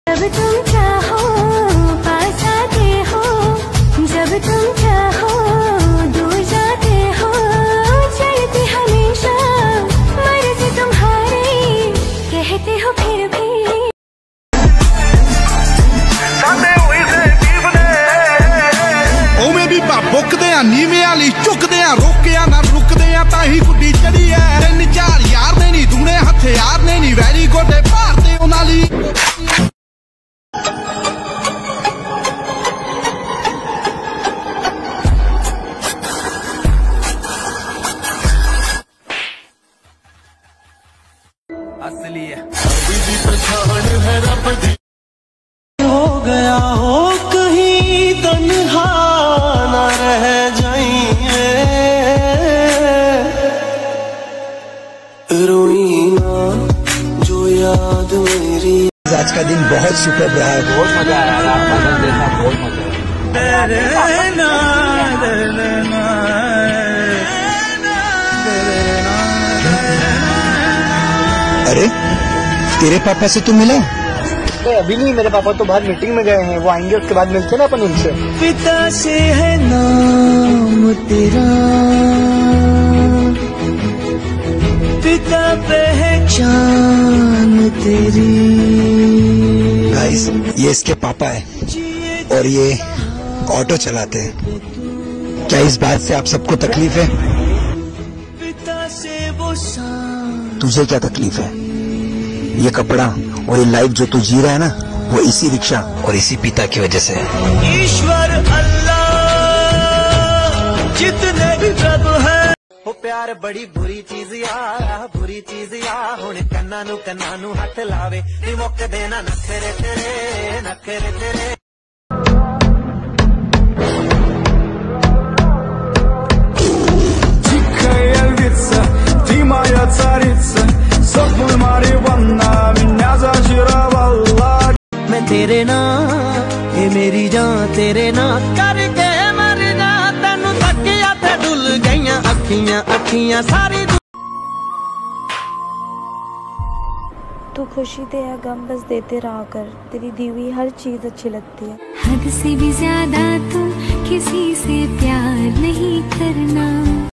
जब तुम चाहो पास आते हो, जब तुम चाहो दूर जाते हो, चलती हमेशा मर्जी तुम्हारी, कहते हो फिर भी बुकदे नीवे वाली चुकदे रोके ना रुकदे ताही गुड्डी चढ़ी है। 3-4 यार ने नी दूने हथियार ने नी वैरी गोडे भारते उनाली। असली है हो गया हो कहीं तन्हा ना रह जाइए, रोई ना जो याद मेरी। आज का दिन बहुत सुपर रहा है, बहुत मजा आया, बहुत मजा अरे तेरे पापा से तू मिला? अभी नहीं, मेरे पापा तो बाहर मीटिंग में गए हैं, वो आएंगे उसके बाद मिलते ना अपन उनसे। पिता से है नाम तेरा, पिता पहचान तेरी। गाइस ये इसके पापा है और ये ऑटो चलाते हैं। क्या इस बात से आप सबको तकलीफ है? तुझे क्या तकलीफ है? ये कपड़ा और ये लाइफ जो तू जी रहा है ना, वो इसी रिक्शा और इसी पिता की वजह से है। ईश्वर अल्लाह जितने भी प्रभु है। वो प्यार बड़ी बुरी चीज यार, बुरी चीज यार। हुण कन्ना नू हथ लावे, मुक देना नखरे तेरे, नखरे तेरे। मैं तेरे ना ये मेरी जान, तेरे ना करके मर जा। तेनू तकिया ते डुल गईयां अखियां, अखियां सारी। तू खुशी दे या गम बस देते रहा कर, तेरी दी हुई हर चीज अच्छी लगती है। हद से भी ज्यादा तुम किसी से प्यार नहीं करना।